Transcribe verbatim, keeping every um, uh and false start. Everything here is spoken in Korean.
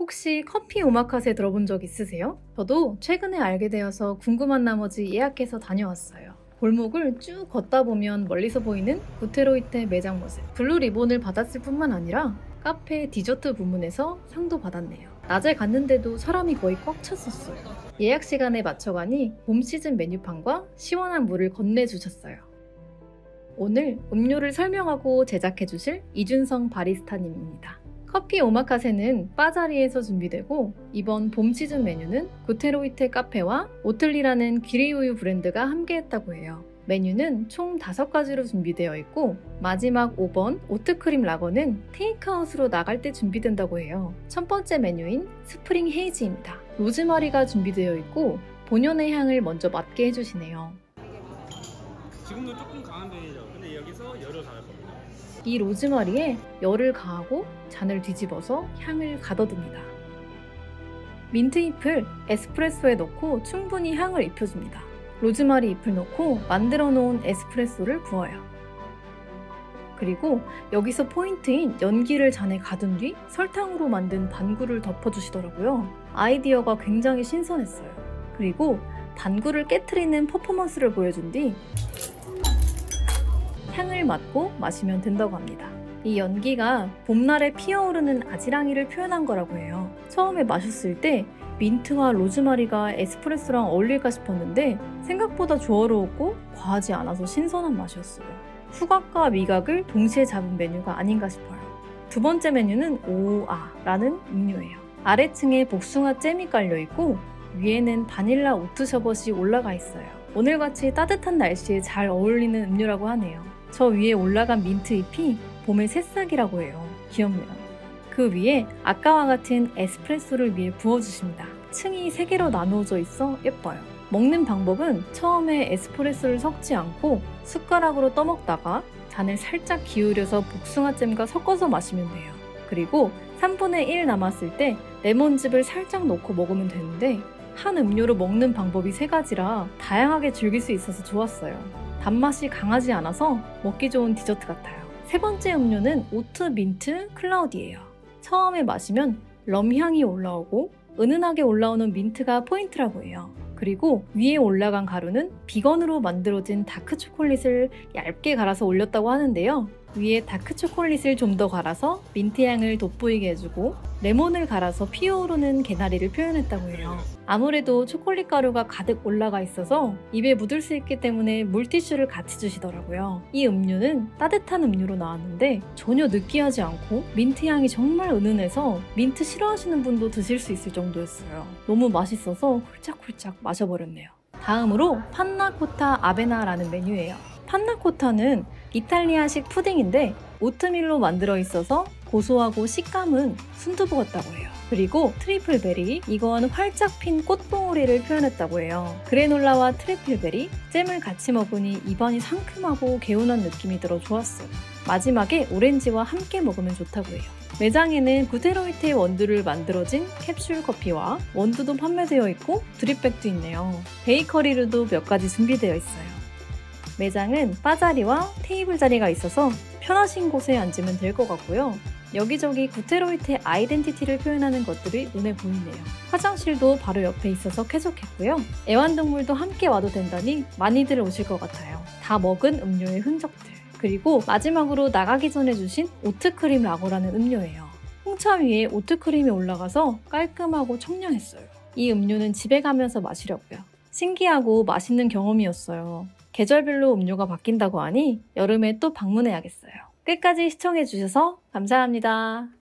혹시 커피 오마카세 들어본 적 있으세요? 저도 최근에 알게 되어서 궁금한 나머지 예약해서 다녀왔어요. 골목을 쭉 걷다 보면 멀리서 보이는 구테로이테 매장 모습. 블루 리본을 받았을 뿐만 아니라 카페 디저트 부문에서 상도 받았네요. 낮에 갔는데도 사람이 거의 꽉 찼었어요. 예약 시간에 맞춰 가니 봄 시즌 메뉴판과 시원한 물을 건네주셨어요. 오늘 음료를 설명하고 제작해주실 이준성 바리스타님입니다. 커피 오마카세는 바자리에서 준비되고 이번 봄 시즌 메뉴는 구테로이테 카페와 오틀리라는 기리우유 브랜드가 함께했다고 해요. 메뉴는 총 다섯 가지로 준비되어 있고 마지막 오 번 오트크림 라거는 테이크아웃으로 나갈 때 준비된다고 해요. 첫 번째 메뉴인 스프링 헤이지입니다. 로즈마리가 준비되어 있고 본연의 향을 먼저 맡게 해주시네요. 지금도 조금 강한 편이죠. 근데 여기서 열을 가할 겁니다. 이 로즈마리에 열을 가하고 잔을 뒤집어서 향을 가둬둡니다. 민트 잎을 에스프레소에 넣고 충분히 향을 입혀줍니다. 로즈마리 잎을 넣고 만들어 놓은 에스프레소를 부어요. 그리고 여기서 포인트인 연기를 잔에 가둔 뒤 설탕으로 만든 반구를 덮어주시더라고요. 아이디어가 굉장히 신선했어요. 그리고 반구를 깨트리는 퍼포먼스를 보여준 뒤 향을 맡고 마시면 된다고 합니다. 이 연기가 봄날에 피어오르는 아지랑이를 표현한 거라고 해요. 처음에 마셨을 때 민트와 로즈마리가 에스프레소랑 어울릴까 싶었는데 생각보다 조화로웠고 과하지 않아서 신선한 맛이었어요. 후각과 미각을 동시에 잡은 메뉴가 아닌가 싶어요. 두 번째 메뉴는 오아라는 음료예요. 아래층에 복숭아 잼이 깔려있고 위에는 바닐라 오트 셔벗이 올라가 있어요. 오늘같이 따뜻한 날씨에 잘 어울리는 음료라고 하네요. 저 위에 올라간 민트 잎이 봄의 새싹이라고 해요. 귀엽네요. 그 위에 아까와 같은 에스프레소를 위에 부어주십니다. 층이 세 개로 나누어져 있어 예뻐요. 먹는 방법은 처음에 에스프레소를 섞지 않고 숟가락으로 떠먹다가 잔을 살짝 기울여서 복숭아잼과 섞어서 마시면 돼요. 그리고 삼분의 일 남았을 때 레몬즙을 살짝 넣고 먹으면 되는데 한 음료로 먹는 방법이 세 가지라 다양하게 즐길 수 있어서 좋았어요. 단맛이 강하지 않아서 먹기 좋은 디저트 같아요. 세 번째 음료는 오트 민트 클라우드예요. 처음에 마시면 럼향이 올라오고 은은하게 올라오는 민트가 포인트라고 해요. 그리고 위에 올라간 가루는 비건으로 만들어진 다크초콜릿을 얇게 갈아서 올렸다고 하는데요. 위에 다크초콜릿을 좀 더 갈아서 민트향을 돋보이게 해주고 레몬을 갈아서 피어오르는 개나리를 표현했다고 해요. 아무래도 초콜릿 가루가 가득 올라가 있어서 입에 묻을 수 있기 때문에 물티슈를 같이 주시더라고요. 이 음료는 따뜻한 음료로 나왔는데 전혀 느끼하지 않고 민트향이 정말 은은해서 민트 싫어하시는 분도 드실 수 있을 정도였어요. 너무 맛있어서 홀짝홀짝 마셔버렸네요. 다음으로 판나코타 아베나라는 메뉴예요. 판나코타는 이탈리아식 푸딩인데 오트밀로 만들어 있어서 고소하고 식감은 순두부 같다고 해요. 그리고 트리플베리, 이건 활짝 핀 꽃봉오리를 표현했다고 해요. 그래놀라와 트리플베리, 잼을 같이 먹으니 입안이 상큼하고 개운한 느낌이 들어 좋았어요. 마지막에 오렌지와 함께 먹으면 좋다고 해요. 매장에는 구테로이테 원두를 만들어진 캡슐 커피와 원두도 판매되어 있고 드립백도 있네요. 베이커리로도 몇 가지 준비되어 있어요. 매장은 바자리와 테이블 자리가 있어서 편하신 곳에 앉으면 될 것 같고요. 여기저기 구테로이테 아이덴티티를 표현하는 것들이 눈에 보이네요. 화장실도 바로 옆에 있어서 쾌적했고요. 애완동물도 함께 와도 된다니 많이들 오실 것 같아요. 다 먹은 음료의 흔적들. 그리고 마지막으로 나가기 전에 주신 오트크림 라거라는 음료예요. 홍차 위에 오트크림이 올라가서 깔끔하고 청량했어요. 이 음료는 집에 가면서 마시려고요. 신기하고 맛있는 경험이었어요. 계절별로 음료가 바뀐다고 하니 여름에 또 방문해야겠어요. 끝까지 시청해주셔서 감사합니다.